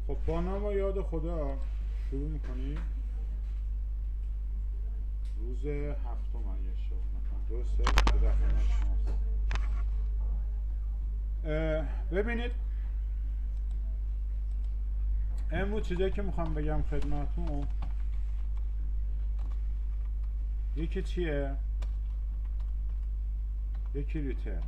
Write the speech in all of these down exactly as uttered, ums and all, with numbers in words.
خب با نام و یاد خدا شروع میکنیم. روز هفتم اگه اشتباه نکنم درسته؟ به دفعه شماست. ببینید امروز چیزایی که میخوام بگم خدمتون، یکی چیه؟ یکی ریترن.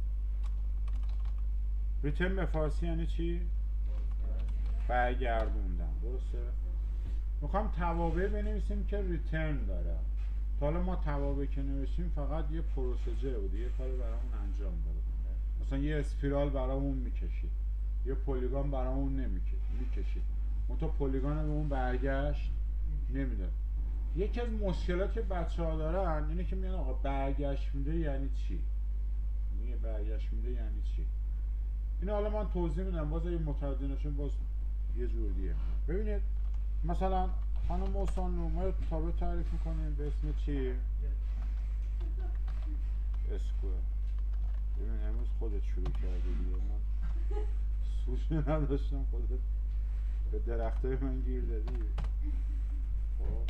ریترن به فارسی یعنی چی؟ برگردوندن. درسته؟ میخوام توابع بنویسیم که ریترن داره. تا حالا ما توابع که نوشتیم فقط یه پروسیجر بوده، یه کاری برامون انجام داده. مثلا یه اسپیرال برامون میکشید، یه پلیگان برامون نمیکشید، منتها پلیگان به اون برگشت نمیده. یکی از مشکلات که بچه ها دارن اینه که میگن آقا برگشت میده یعنی چی؟ میگه برگشت میده یعنی چی؟ اینو حالا من توضیح میدم، باز اگه متوجه نشون باز یه جور دیگه. ببینید مثلا خانم موسانو ما یه تابع تعریف میکنیم به اسم چی؟ اسکوئر. ببین امروز خودت شروع کردی دیگه، من سوشی نداشتم، خودت به درختای من گیر دادی. خب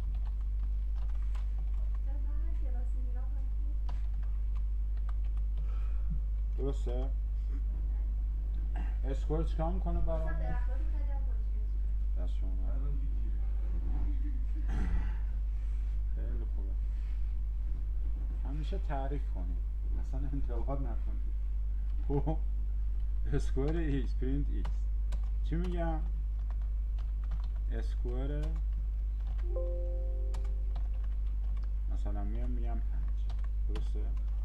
درسته؟ اسکوئر چیکار میکنه برامون؟ دست شما خیلی خوبه. همیشه تعریف کنید، اصلا انتقاد نکنید. خب اسکوئر ایکس پرینت ایکس چی میگم؟ اسکوئر مثلا میام میگم پنج. درسته؟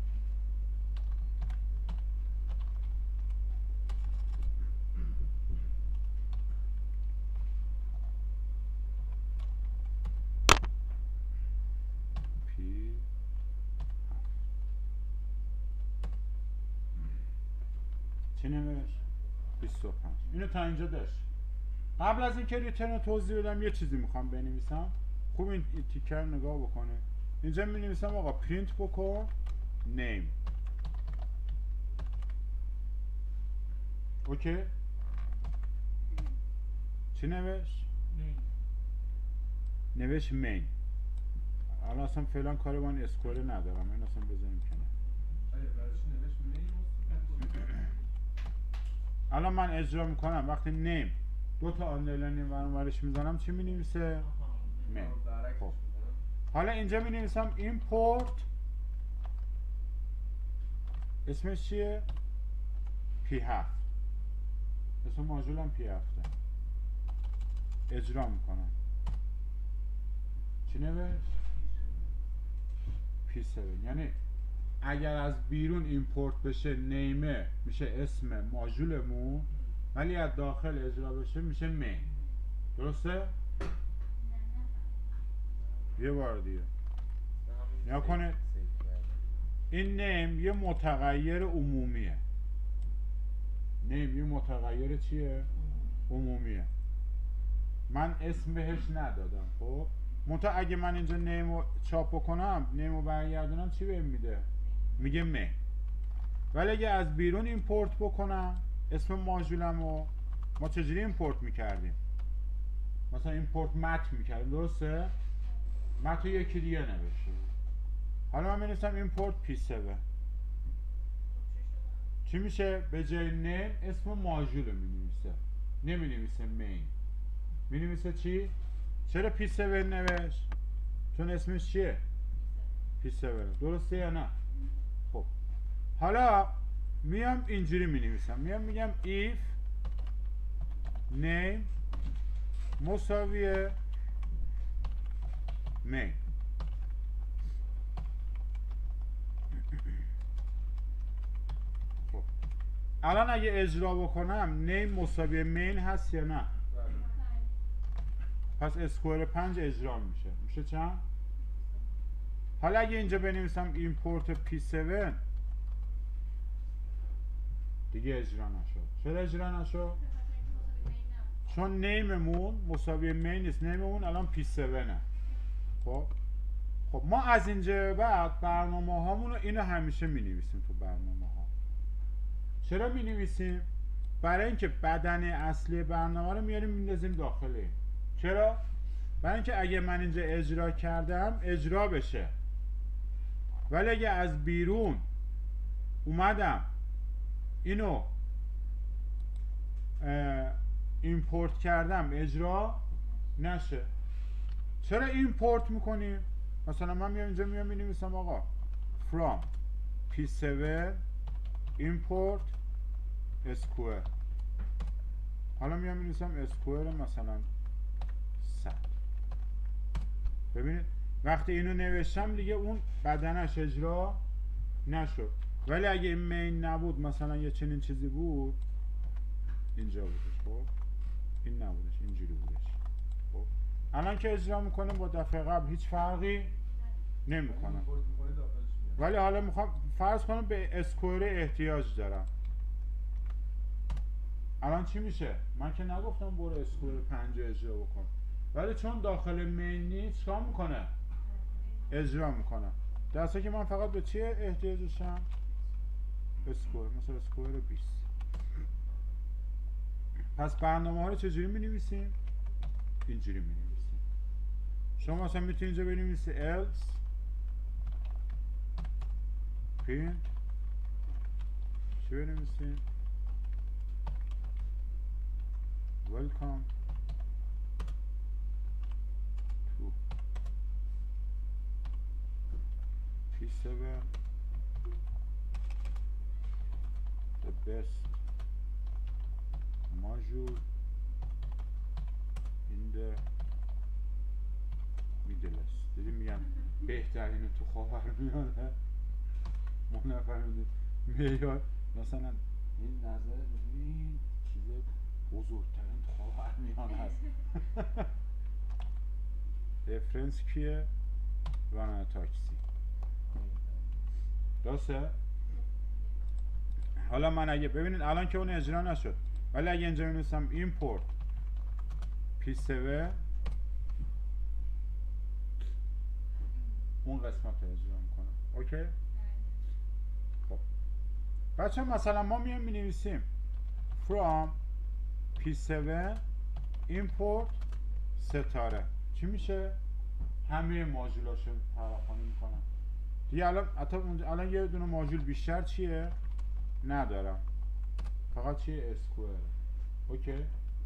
پی چی نمیش؟ بیست و پنج. اینو تا اینجا داشت. قبل از اینکه ریترن رو توضیح بدم یه چیزی میخوام بنویسم. خوب این تیکر نگاه بکنه. اینجا می نویسم آقا پرینت بکن نیم. اوکی؟ چی نوشت؟ نوشت مین. الان اصلا فعلا کاری با این اسکوئر ندارم، این اصلا بزنیم کنار. الان من اجرا میکنم وقتی نیم دو تا آندرلاین ورش میزنم چی می نویسه؟ مین. خب حالا اینجا می نویسم ایمپورت اسمش چیه؟ پی هفت. اسم ماژولم پی هفته. اجرا میکنم. چی نوشت؟ پی هفت. یعنی اگر از بیرون ایمپورت بشه نیمه میشه اسم ماژولمون، ولی از داخل اجرا بشه میشه مین. درسته؟ یه بار دیگه نیا کنه. این نیم یه متغیر عمومیه. نیم یه متغیر چیه؟ عمومیه. من اسم بهش ندادم. خب منتها اگه من اینجا نیم رو چاپ بکنم، نیم رو برگردونم چی بهم میده؟ میگه مین. ولی اگه از بیرون ایمپورت بکنم اسم ماژولم رو ما چجوری ایمپورت میکردیم؟ مثلا ایمپورت مت میکردیم. درسته؟ مت رو یکی دیگه نوشته. حالا من می‌نویسم ایمپورت پی هفت. چی میشه؟ به جای نیم اسم ماژول رو می‌نویسه، نمی‌نویسه مین. می‌نویسه چی؟ چرا پی هفت نوشت؟ چون اسمش چیه؟ پی هفت. درسته یا نه؟ خب حالا میام اینجوری می‌نویسم، میام میگم if name مساویه مین. خب الان اگه اجرا بکنم نیم مساوی مین هست یا نه؟ پس اسکوئر پنج اجرا میشه. میشه چند؟ حالا اگه اینجا بنویسم ایمپورت پی هفت دیگه اجرا نشد. چرا اجرا نشد؟ چون نیممون مساوی مین نیست. نیممون الان پی هفت نه. خب خب ما از اینجا بعد برنامه هامون رو اینو همیشه می نویسیم تو برنامه ها. چرا می نویسیم؟ برای اینکه بدنه اصلی برنامه رو میاریم میندازیم داخل این. چرا؟ برای اینکه اگه من اینجا اجرا کردم اجرا بشه، ولی اگه از بیرون اومدم اینو ایمپورت کردم اجرا نشه. چرا ایمپورت میکنیم؟ مثلا من میام اینجا میام مینویسم آقا from پی هفت import square. حالا میام مینویسم square مثلا صد. ببینید وقتی اینو نوشتم دیگه اون بدنش اجرا نشد، ولی اگه این مین نبود مثلا یه چنین چیزی بود اینجا بودش، خب این نبودش اینجوری بودش. خب الان که اجرا میکنیم با دفعه قبل هیچ فرقی نمیکنه، ولی حالا میخوام فرض کنم به اسکوئر احتیاج دارم. الان چی میشه؟ من که نگفتم برو اسکوئر پنج اجرا بکن، ولی چون داخل مین نیست چیکار میکنه؟ اجرا میکنه. درسته که من فقط به چی احتیاج داشتم؟ اسکوئر، مثلا اسکوئر بیست. پس برنامه ها رو چجوری می نویسیم؟ اینجوری می نویسیم. شما مثلا میتونید اینجا بنویسید else print چی بنویسیم؟ welcome to پی هفت the best module in the Middle East. دیدیم میگن بهترین تو خاورمیانه، ما نفهمیدیم معیار مثلا این نظر این چیز بزرگترین تو خاورمیانه هست. رفرنس کیه؟ راننده تاکسی. درسته؟ حالا من اگه ببینید الان که اون اجرا نشد، ولی اگه اینجا بنویسم import پی هفت اون قسمت رو اجرا میکنم. اوکی؟ خب بچه مثلا ما میایم مینویسیم from پی هفت import ستاره، چی میشه؟ همه ماژولاشو فراخوانی میکنم دیگه. الان الان یه دونه ماژول بیشتر چیه؟ ندارم، فقط چیه؟ اسکوئر. اوکی؟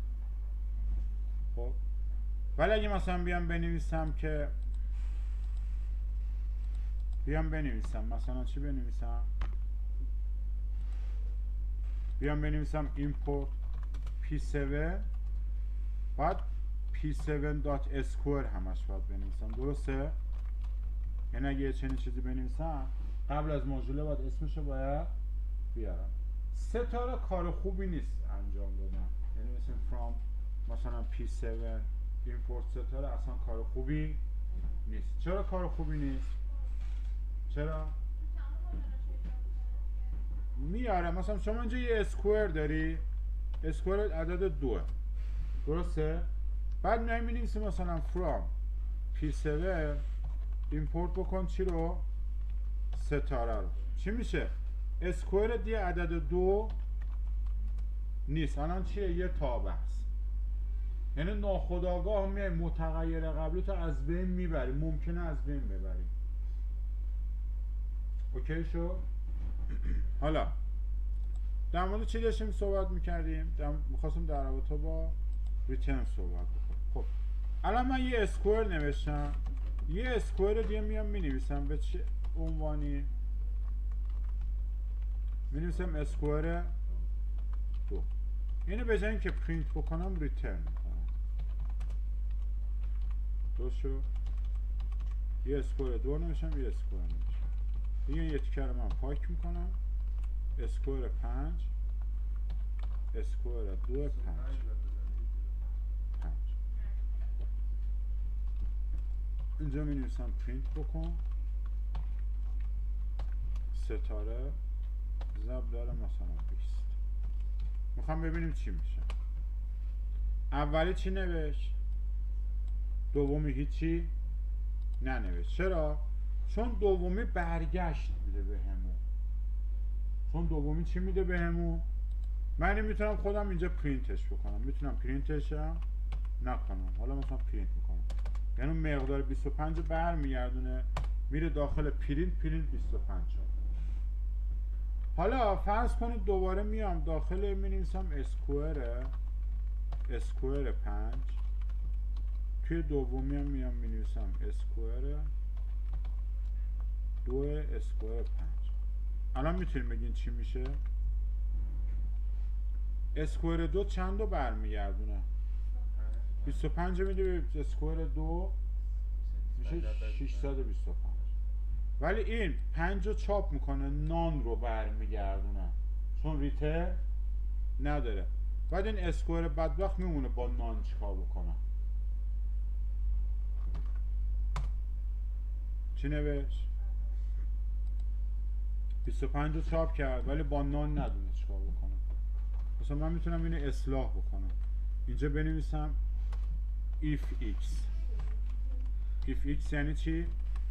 خب ولی اگه مثلا بیام بنویسم که بیام بنویسم مثلا چی بنویسم؟ بیام بنویسم import پی هفت بعد پی هفت dot square همش باید بنویسم. درسته؟ یعنی اگه چنین چیزی بنویسم قبل از ماژول باید اسمشو باید بیارم. ستاره کار خوبی نیست انجام دادم، یعنی مثل from مثلا پی هفت import ستاره اصلا کار خوبی نیست. چرا کار خوبی نیست؟ چرا؟ میاره مثلا شما اینجا یه اسکوئر داری، اسکوئر عدد دوه، درسته؟ بعد میای می‌نویسی مثلا from پی هفت import بکن چی رو؟ ستاره رو. چی میشه؟ اسکوئر دیگه عدد دو نیست، الان چیه؟ یه تابع است. یعنی ناخودآگاه میای متغیر قبلی تو از بین میبری، ممکنه از بین ببری. اوکی شو؟ حالا در مورد چی داشتیم صحبت میکردیم؟ میخواستیم در رابطه با ریترن صحبت بکنیم. خب الان من یه اسکوئر نوشتم، یه اسکوئر دیگه میام مینویسم به چه عنوانی؟ مینویسم اسکوئر دو. اینو به جای اینکه پرینت بکنم ریترن میکنم. درست شد؟ یه اسکوئر دو نوشتم، یه اسکوئر نوشتم. دیگه یه تیکر من پاک میکنم، اسکوئر پنج، اسکوئر دو پنج پنج. اینجا می نویسم پرینت بکن ستاره ضرب داره مثلا بیست. میخوام ببینیم چی میشه. اولی چی نوشت؟ دومی هیچی ننوشت. چرا؟ چون دومی برگشت میده به همون. چون دومی چی میده به همون؟ من این میتونم خودم اینجا پرینتش بکنم، میتونم پرینتش هم نکنم. حالا مثلا پرینت میکنم، یعنی مقدار بیست و پنج رو برمیگردونه میره داخل پرینت، پرینت بیست و پنج شد. حالا فرض کنید دوباره میام داخل مینویسم اسکوئر اسکوئر پنج، توی دومی هم میام مینویسم اسکوئر دو اسکوئر پنج. الان میتونیم بگین چی میشه؟ اسکوئر دو چند رو برمیگردونه؟ بیست و پنج میده به اسکوئر دو میشه ششصد و بیست و پنج. ولی این پنج رو چاپ میکنه، نان رو برمیگردونه چون ریتر نداره. بعد این اسکوئر بدبخت میمونه با نان چیکار بکنه؟ چی نوشت؟ بیست و پنج رو چاپ کرد ولی با نان ندونه چیکار بکنه. مثلا من میتونم اینو اصلاح بکنم، اینجا بنویسم if x. if x یعنی چی؟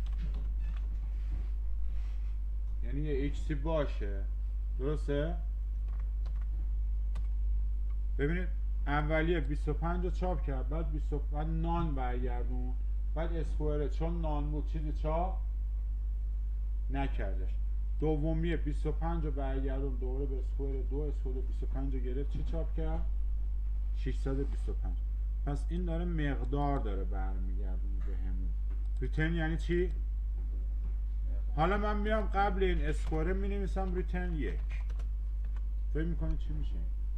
یعنی یه xی باشه، درسته؟ ببینید اولیه بیست و پنج رو چاپ کرد، بعد بیست و بعد نان برگردون، بعد اسکوئر چون نان بود چیزی چاپ نکردش. دومیه بیست و پنج رو برگردون دوباره به اسکوئر دو، اسکوئر بیست و پنج رو گرفت، چی چاپ کرد؟ ششصد و بیست و پنج. پس این داره مقدار داره برمیگردونه به همون. ریترن یعنی چی؟ حالا من میام قبل این اسکوئر می نویسم ریترن یک. فکر میکنید چی میشه؟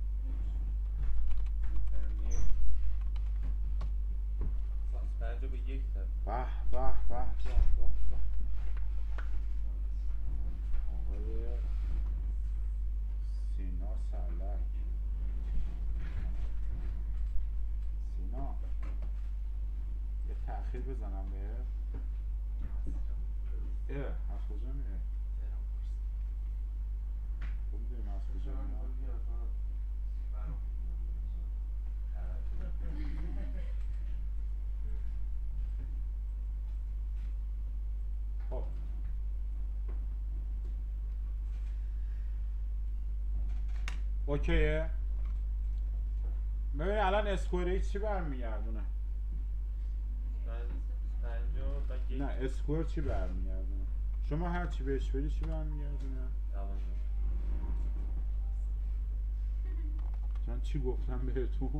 پنج رو به یک داد. به به به به به. آقای سینا سلک. سینا یه تأخیر بزنم به اه از کجا میره؟ خب میدونیم از کجا میره؟ خب اوکیه. ببین الان اسکوئر ایکس چی برمیگردونه؟ نه اسکوئر چی برمیگردونه؟ شما هر چی بهش بدی چی برمیگردونه؟ من چی گفتم بهتون؟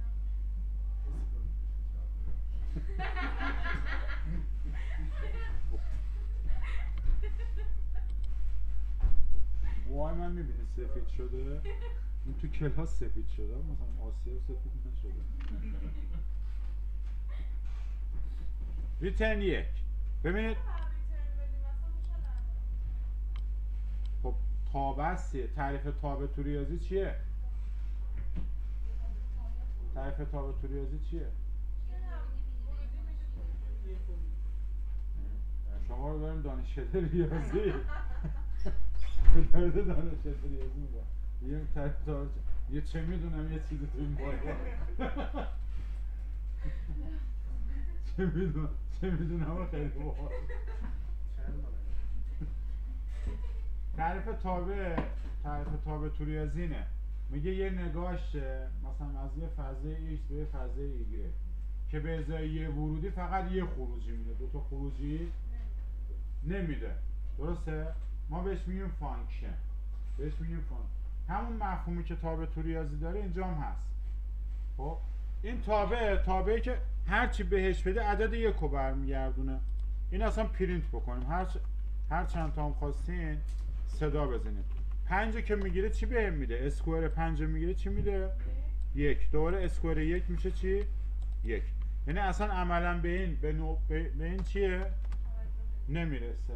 موهای من میبینی سفید شده؟ این تو کلاس سفید شده، مثلا آسیا سفید نشده. ریترن یک. ببینید خب تابع هستیه. تعریف تابع تو ریاضی چیه؟ تعریف تابع تو ریاضی چیه؟ شما رو داریم دانشکده ریاضی دارده دانشکده ریاضی میگم یه تعریف تابع یه چه میدونم یه چیزی تو این باید چه میدونم چه میدونم خیلی باید تعریف تابع تعریف تابع تو ریاضی اینه، میگه یه نگاش مثلا از یه فضای x به یه فضای y که به ازای یه ورودی فقط یه خروجی میده، دو تا خروجی نمیده، درسته؟ ما بهش میگیم فانکشن، بهش میگیم فانکشن. همون مفهومی که تابع تو ریاضی داره اینجا هم هست. خب این تابع تابعی که هر چی بهش بده عدد یکو برمیگردونه. این اصلا پرینت بکنیم، هر چ... هر چند تا هم خواستین صدا بزنید. پنج که میگیره چی بهم میده؟ اسکوئر پنج میگیره چی میده؟ یک. دوباره اسکوئر یک میشه چی؟ یک. یعنی اصلا عملا به این به, نو... به... به این چیه؟ نمیرسه.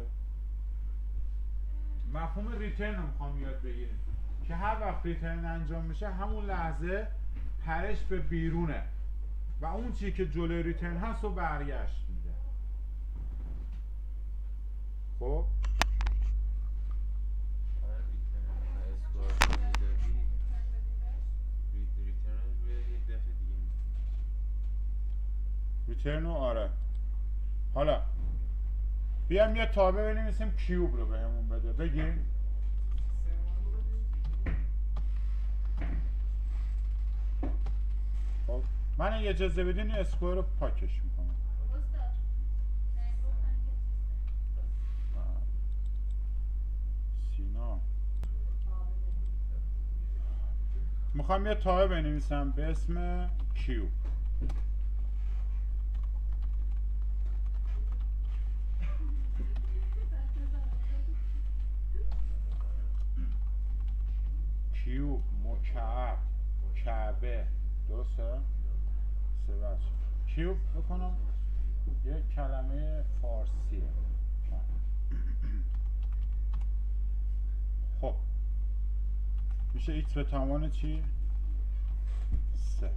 مفهوم ریترن رو میخوام یاد بگیریم که هر وقت ریترن انجام میشه همون لحظه پرش به بیرونه و اون چی که جلوی ریترن هست رو برگشت میده. خب ریترن رو آره. حالا بیام یه تابع بنویسیم کیوب رو بهمون بده. بگیم من اگه اجازه بدین اسکوئر رو پاکش میکنم. سینا میخوام یه تابع بنویسم به اسم کیوب. کیوب مکعب کعبه درسته؟ سه بچه کیوب بکنم یه کلمه فارسیه. خب میشه ایکس به توان چی؟ سه.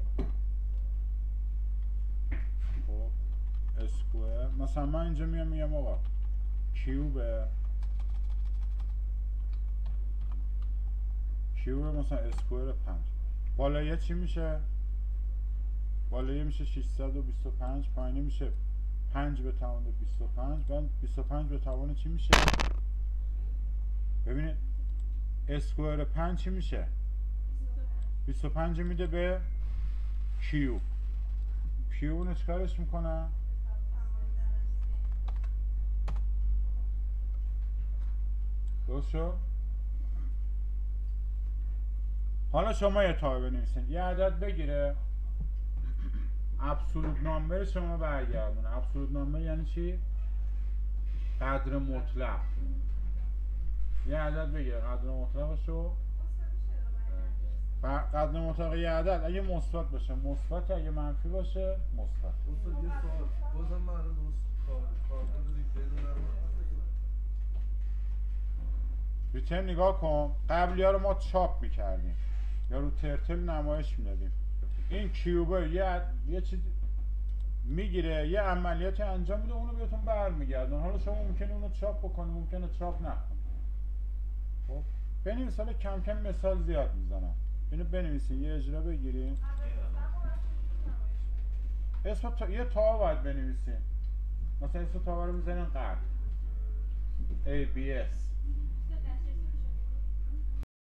خب اسکوئر مثلا من اینجا میام میگم آقا کیوبه کیوب مثلا اسکوئر پنج. بالایه چی میشه؟ بالایه میشه ششصد و بیست و پنج، پایینه میشه پنج به توان بیست و پنج. بعد بیست و پنج به توان چی میشه؟ ببینید اسکوئر پنج چی میشه؟ بیست و پنج میده به کیوب. کیوب اونو چیکارش میکنه؟ درست شد؟ حالا شما یه تابع بنویسید یه عدد بگیره ابسولوت نامبر شما برگردونه. ابسولوت نامبر یعنی چی؟ قدر مطلق. یه عدد بگیره قدر مطلقشو قدر مطلق یه عدد اگه مثبت باشه مثبت، اگه منفی باشه مثبت. استاد یه سوال بازم من الان درست کار کاربرد ریترن ریترن نگاه کن. قبلی ها رو ما چاپ میکردیم یا رو ترتل نمایش میدادیم. این کیوبه یه عد... یه چیز میگیره یه عملیاتی انجام میده اونو بهتون برمیگردن. حالا شما ممکنه اونو چاپ بکنید ممکنه چاپ نکنید. خب بنویس. حالا کم کم مثال زیاد میزنم. اینو بنویسین یه اجرا بگیریم. اسم تا... یه تا باید بنویسین. مثلا اسم تا رو میزنین قرد A B S